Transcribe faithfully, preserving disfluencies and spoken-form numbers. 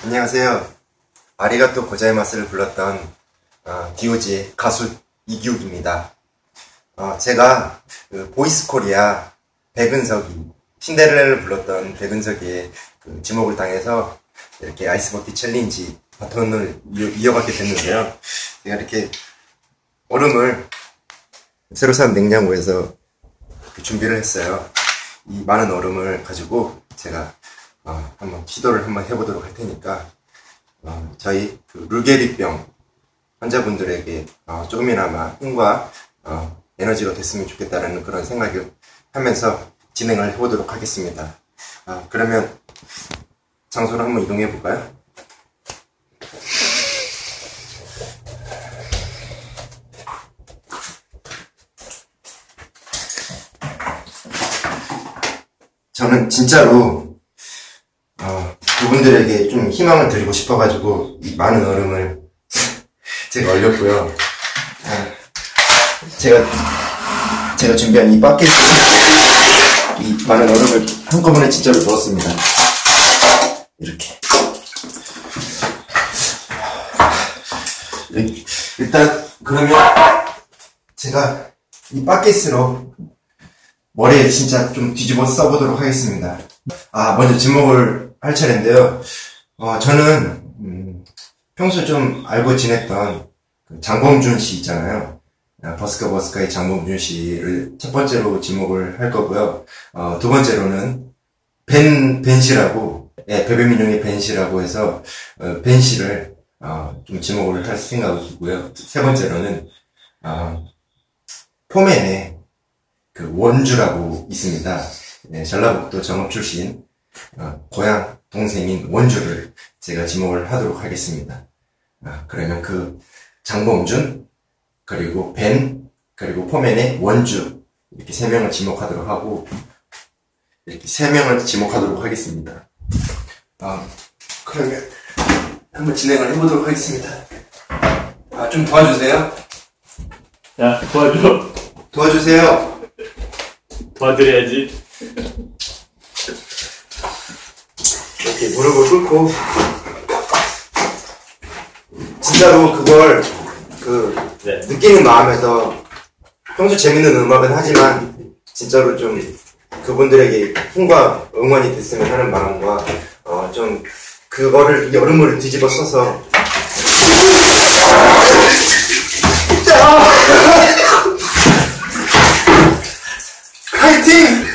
안녕하세요. 아리가또 고자이마스를 불렀던 어, 디오지의 가수 이기욱입니다. 어, 제가 그 보이스코리아 백은석이 신데렐라를 불렀던 백은석이의 그 지목을 당해서 이렇게 아이스버킷 챌린지 바톤을 이어가게 됐는데요. 제가 이렇게 얼음을 새로 산 냉장고에서 준비를 했어요. 이 많은 얼음을 가지고 제가 어, 한번 시도를 한번 해보도록 할 테니까 어, 저희 그 루게리병 환자분들에게 어, 조금이나마 힘과 어, 에너지가 됐으면 좋겠다라는 그런 생각을 하면서 진행을 해보도록 하겠습니다. 어, 그러면 장소를 한번 이동해 볼까요? 저는 진짜로 어, 그분들에게 좀 희망을 드리고 싶어가지고 이 많은 얼음을 제가 얼렸고요. 어, 제가 제가 준비한 이 바켓에 이 많은 얼음을 한꺼번에 진짜로 넣었습니다. 이렇게 일단 그러면 제가 이 바켓으로 머리에 진짜 좀 뒤집어 써보도록 하겠습니다. 아, 먼저 지목을 할 차례인데요. 어, 저는, 음, 평소 좀 알고 지냈던 그 장범준 씨 있잖아요. 아, 버스커 버스커의 장범준 씨를 첫 번째로 지목을 할 거고요. 어, 두 번째로는 벤, 벤 씨라고, 예, 베베민용의 벤 씨라고 해서, 어, 벤 씨를, 어, 좀 지목을 할 생각이고요. 세 번째로는, 어, 포맨의 그 원주라고 있습니다. 네, 전라북도 정읍 출신 어, 고향 동생인 원주를 제가 지목을 하도록 하겠습니다. 아, 그러면 그 장범준 그리고 벤 그리고 포맨의 원주 이렇게 세 명을 지목하도록 하고 이렇게 세 명을 지목하도록 하겠습니다. 아, 그러면 한번 진행을 해보도록 하겠습니다. 아, 좀 도와주세요. 야, 도와줘. 도와주세요. 도와드려야지. 이렇게 무릎을 꿇고 진짜로 그걸 그 네. 느끼는 마음에서 평소 재밌는 음악은 하지만 진짜로 좀 그분들에게 힘과 응원이 됐으면 하는 마음과 어 좀 그거를 여름을 뒤집어 써서 파이팅!